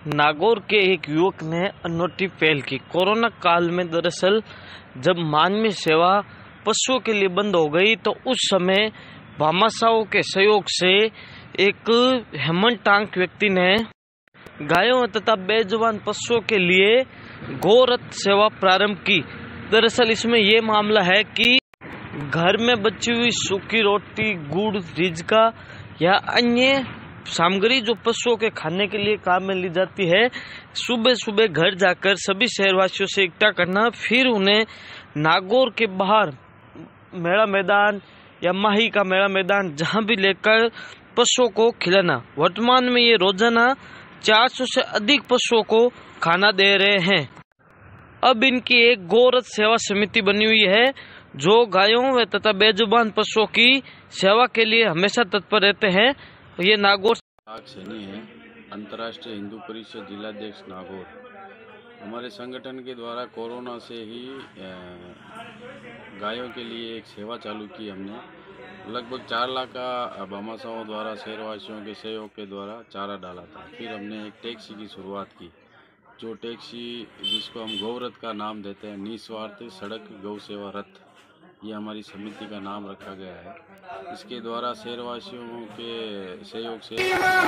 नागौर के एक युवक ने अनोखी पहल की। कोरोना काल में दरअसल जब मानवीय सेवा पशुओं के लिए बंद हो गई तो उस समय भामाशाहों के सहयोग से एक हेमंत टांक व्यक्ति ने गायों तथा बेजुबान पशुओं के लिए गोरथ सेवा प्रारंभ की। दरअसल इसमें यह मामला है कि घर में बची हुई सूखी रोटी, गुड़, रिजका या अन्य सामग्री जो पशुओं के खाने के लिए काम में ली जाती है, सुबह सुबह घर जाकर सभी शहरवासियों से इकट्ठा करना, फिर उन्हें नागौर के बाहर मेला मैदान या माही का मेला मैदान जहां भी लेकर पशुओं को खिलाना। वर्तमान में ये रोजाना 400 से अधिक पशुओं को खाना दे रहे हैं। अब इनकी एक गोरथ सेवा समिति बनी हुई है जो गायों व तथा बेजुबान पशुओं की सेवा के लिए हमेशा तत्पर रहते हैं। ये नागौर सैनी है, अंतर्राष्ट्रीय हिंदू परिषद जिलाध्यक्ष नागौर। हमारे संगठन के द्वारा कोरोना से ही गायों के लिए एक सेवा चालू की हमने। लगभग 4 लाख का भामाशाहों द्वारा शहरवासियों के सहयोग के द्वारा चारा डाला था। फिर हमने एक टैक्सी की शुरुआत की, जो टैक्सी जिसको हम गौरथ का नाम देते हैं, निस्वार्थ सड़क गौ सेवा रथ, ये हमारी समिति का नाम रखा गया है। इसके द्वारा शहरवासियों के सहयोग से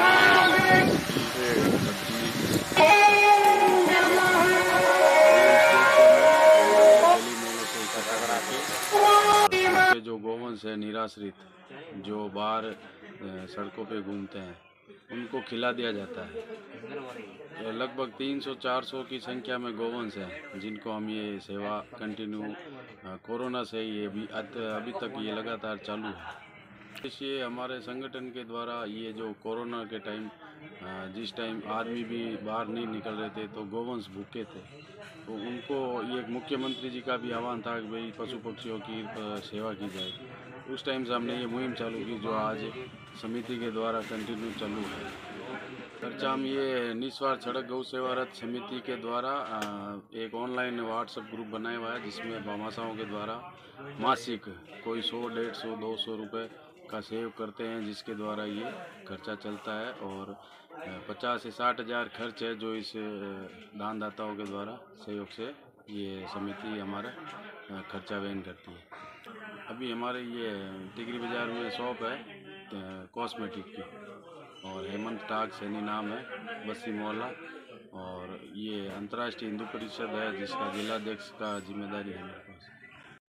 जो गौवंश है निराश्रित, जो बाहर सड़कों पे घूमते हैं, उनको खिला दिया जाता है। लगभग 300-400 की संख्या में गौवंश हैं जिनको हम ये सेवा कंटिन्यू कोरोना से ये अभी तक ये लगातार चालू है। इसलिए हमारे संगठन के द्वारा ये जो कोरोना के टाइम जिस टाइम आदमी भी बाहर नहीं निकल रहे थे तो गौवंश भूखे थे, तो उनको ये मुख्यमंत्री जी का भी आह्वान था कि भाई पशु पक्षियों की सेवा की जाए। उस टाइम से हमने ये मुहिम चालू की जो आज समिति के द्वारा कंटिन्यू चालू है। खर्चा हम ये निस्वार्थ सड़क गौ सेवा रथ समिति के द्वारा एक ऑनलाइन व्हाट्सएप ग्रुप बनाया हुआ है जिसमें भामाशाहों के द्वारा मासिक कोई 100, 150, 200 रुपये का सहयोग करते हैं, जिसके द्वारा ये खर्चा चलता है। और 50 से 60 हज़ार खर्च है जो इस दानदाताओं के द्वारा सहयोग से ये समिति हमारा खर्चा वहन करती है। अभी हमारे ये टिकरी बाज़ार में शॉप है कॉस्मेटिक की, और हेमंत टांक सैनी नाम है, बस्ती मोहल्ला, और ये अंतर्राष्ट्रीय हिंदू परिषद है जिसका जिलाध्यक्ष का जिम्मेदारी है।